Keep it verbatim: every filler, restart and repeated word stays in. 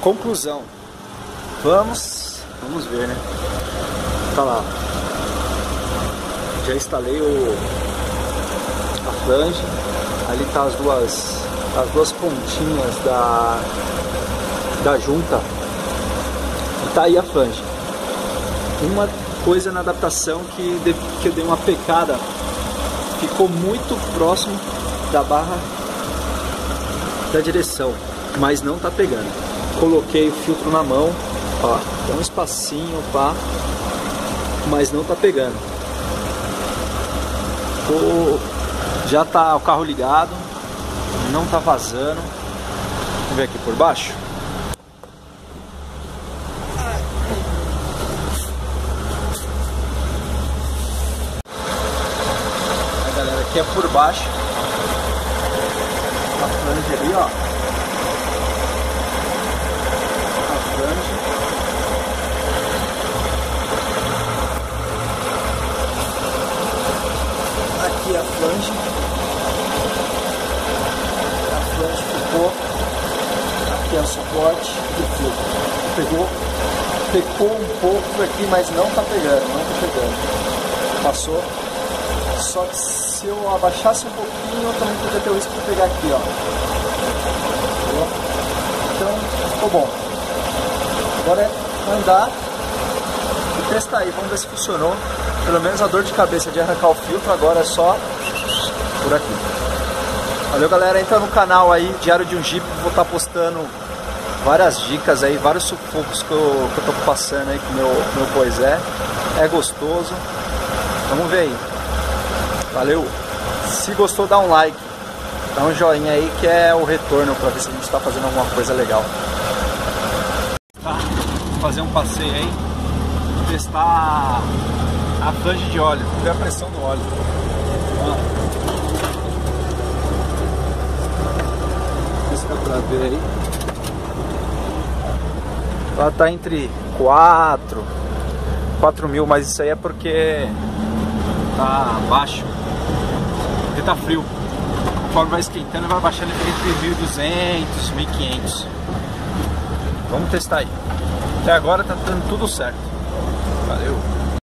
Conclusão. Vamos, vamos ver, né? Tá lá. Já instalei o a flange. Ali tá as duas as duas pontinhas da da junta. E tá aí a flange. Uma coisa na adaptação que, de, que eu dei uma pecada, ficou muito próximo da barra da direção, mas não tá pegando. Coloquei o filtro na mão, ó, tem um espacinho, pá, mas não tá pegando. Tô, já tá o carro ligado, não tá vazando. Vamos ver aqui por baixo. A galera aqui é por baixo. A flange ali, ó. A flange. Aqui a flange. A flange ficou. Aqui é o suporte do filtro. Pegou. Pecou um pouco aqui, mas não tá pegando, não tá pegando. Passou. Só que se eu abaixasse um pouquinho, eu também poderia ter o risco de pegar aqui, ó. Entendeu? Então, ficou bom. Agora é andar e testar aí, vamos ver se funcionou. Pelo menos a dor de cabeça de arrancar o filtro agora é só por aqui. Valeu, galera, entra no canal aí, Diário de um Jeep, vou estar postando várias dicas aí, vários sufocos que eu, que eu tô passando aí com o meu, meu Poisé. É gostoso. Vamos ver aí. Valeu. Se gostou, dá um like, dá um joinha aí que é o retorno para ver se a gente está fazendo alguma coisa legal. Tá, vou fazer um passeio aí, testar a flange de óleo, ver a pressão do óleo. Ó. Não sei se dá pra ver aí. Ela tá entre quatro, quatro mil, mas isso aí é porque tá baixo, porque tá frio. Conforme vai esquentando, vai baixando entre mil e duzentos, mil e quinhentos. Vamos testar aí. Até agora tá dando tudo certo. Valeu!